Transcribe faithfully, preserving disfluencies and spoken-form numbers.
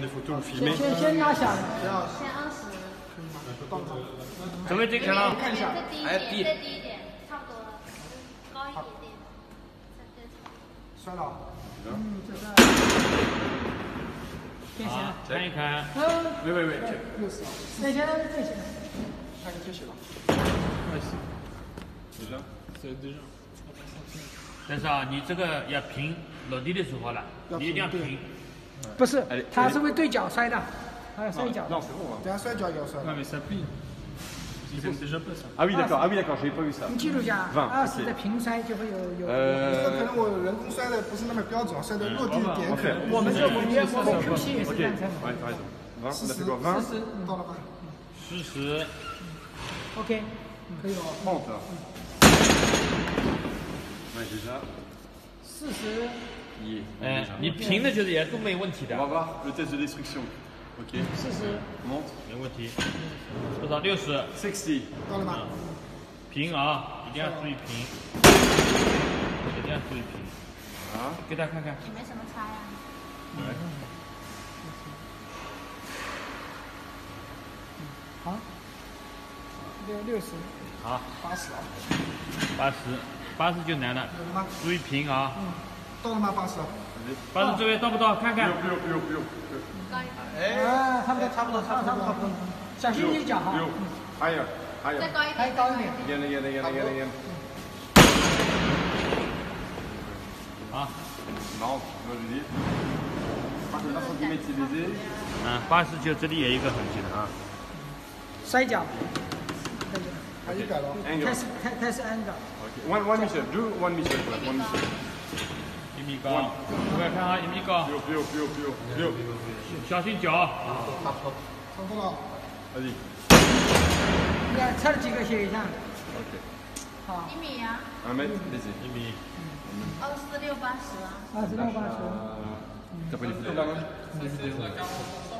des photos, vous filmez. 先先压下来。 先二十。 准备这看了。 看一下。再低一点，再低一点，差不多了，高一点点。 摔了。嗯，这个。变形。 看一看。 嗯。 喂喂喂， 六十。那先变形。 看个贴写吧。déjà c'est déjà。 但是啊，你这个要平，落地的时候了，你一定要平。 不是，它是会对脚摔的，还要摔跤。 Non, c'est bon. 等下摔跤也要摔。 Non, mais ça plie. Ils aiment déjà pas ça. Ah oui, d'accord. Ah oui, d'accord. J'avais pas vu ça. 你记住一下，二十的平摔就会有有。 呃， 可能我人工摔的不是那么标准，摔的落地点可能。 我们这我们我们 Q 七也是这样才。 Ouais, t'as raison. vingt, on a 四 fait 十， quoi? vingt. 四十，到了吧？ 四十。 OK， 可以了。 trente. Ouais, déjà. 四十。 哎，你平的就是也都没问题的。 On va voir le test de destruction. Ok. 四十。 Monte. 没问题。多少？六十。 sixty. 到了吗？ 平啊，一定要注意平，一定要注意平。 啊， 给大家看看。 也没什么差呀。 好。六六十。 好。 八十啊。 八十，八十就难了。注意平啊。 嗯。到了吗？八十。 八十这边到不到？看看。 不用不用不用。 哎，差不多差不多差不多差不多。小心你脚哈。 Higher, higher. 再高一点。 还高一点。 Again, again, again, again, again. 好。 Non, moi je dis. vingt centimètres c'est baisé. 嗯，八十就这里也有一个痕迹的啊。 摔跤。 还一百了。 开始开开始按的。 One, one meter, do one meter, one meter. 一米高，各位看啊，一米高。 Plus haut, plus haut, plus haut, plus haut. Plus haut. 小心脚。 差不多了。 Vas-y. 你看测了几个写一下。 Ok. 好。 一米呀。 Un mètre, baisé. 一米。 二四六八十啊。 二十六八十。 T'as pas les photos là,